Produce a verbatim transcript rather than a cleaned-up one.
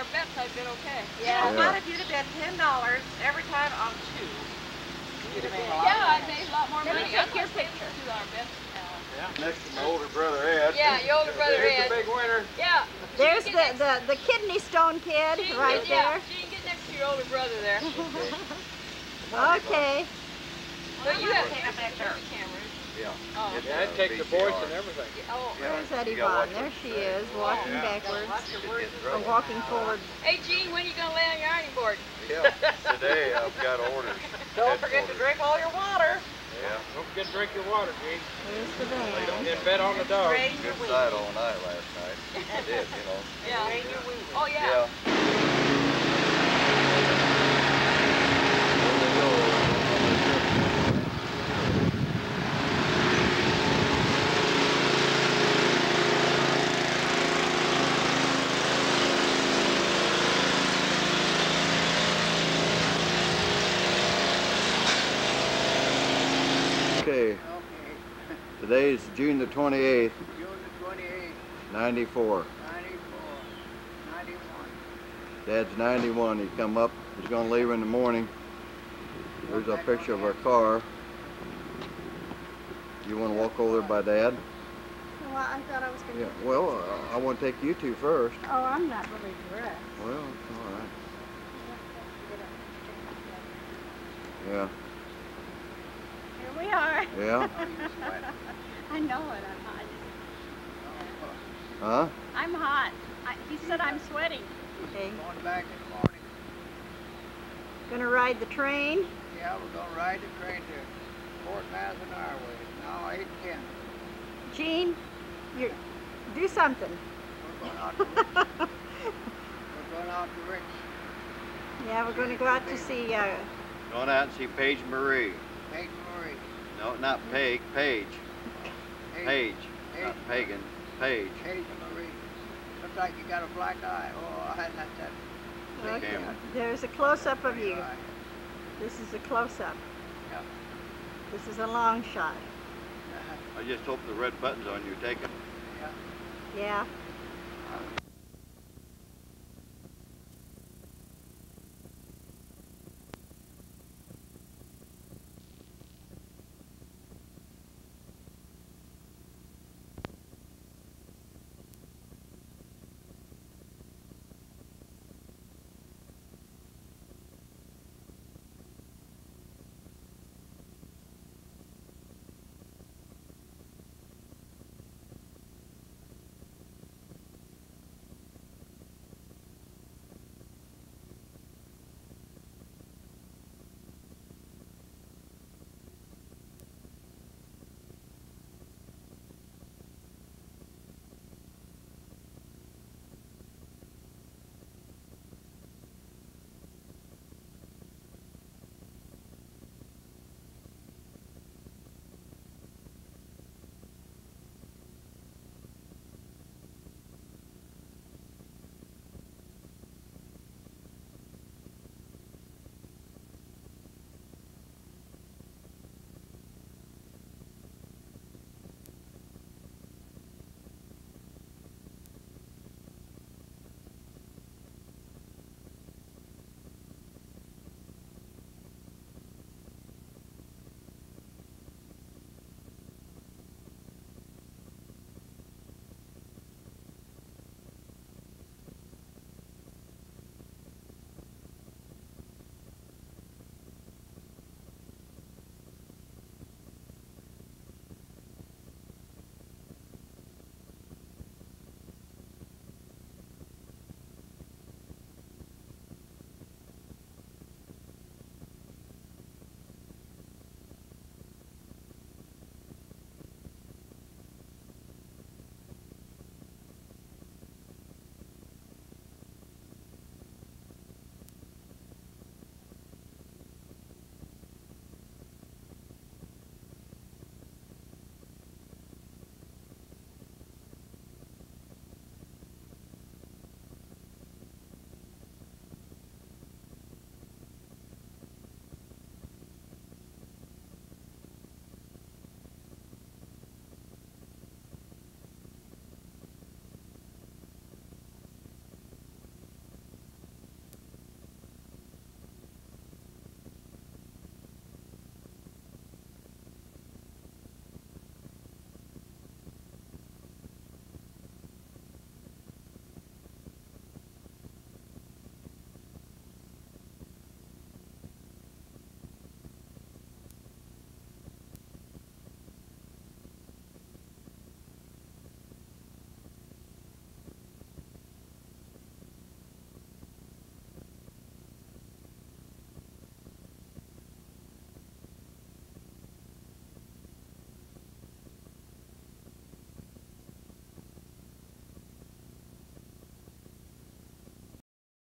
dollar bets, I'd been okay. Yeah, Yeah. but if you'd have bet ten dollars every time on two, you'd have made a lot. Yeah, I made a lot more Let me money. take That's your why I paid picture. two dollar bets. Yeah. Next to my older brother Ed. Yeah, your older brother Here's Ed. the big winner. Yeah. There's Gene, the, get next- the, the kidney stone kid Gene, right get- yeah, there. Gene, get next to your older brother there. Okay. But you I'm have gonna take a picture. the camera. Yeah. Oh. It's, Yeah, uh, I'd take the V C R. voice and everything. Oh. There's Eddie You gotta Vaughn. watch There what she you say. is, walking Yeah. backwards. Watch your words. Or walking forward. Hey, Gene, when are you gonna lay on your ironing board? Yeah. Today I've got orders. Don't forget to Headquarters. drink all your water. Yeah. Don't forget to drink your water, Gene. There's the Don't band. get bet on the dog. Drain your Good wheat. side all night last night. I did, you know. Yeah. Drain your wheat. Oh, yeah. Yeah. There they go. Okay, today is June the twenty-eighth, June the twenty-eighth, ninety-four. ninety-four, ninety-one. Dad's ninety-one. He's come up. He's gonna leave in the morning. There's a picture of our car. You want to walk over there by Dad? Well, I thought I was going to... Yeah. Well, uh, I want to take you two first. Oh, I'm not really dressed. Well, all right. Yeah. Here we are. Yeah. I know it. I'm hot. Huh? I'm hot. I, he said I'm sweating. Okay. Going back in the morning. Gonna ride the train. Yeah, we're gonna ride the train to Fort Madison Highway. Now eight ten. Gene, you do something. We're going out to Rich. We're going out to Rich. Yeah, we're gonna go out to see. Uh, Going out and see Paige Marie. Paige Marie. No, not Peg. Paige. Paige. Paige. Paige. Not pagan. Paige. Paige Marie. Looks like you got a black eye. Oh, that's that. okay. Camera. There's a close-up of you. Eye. This is a close-up. Yeah. This is a long shot. Uh-huh. I just hope the red button's on you taking. Yeah. Yeah.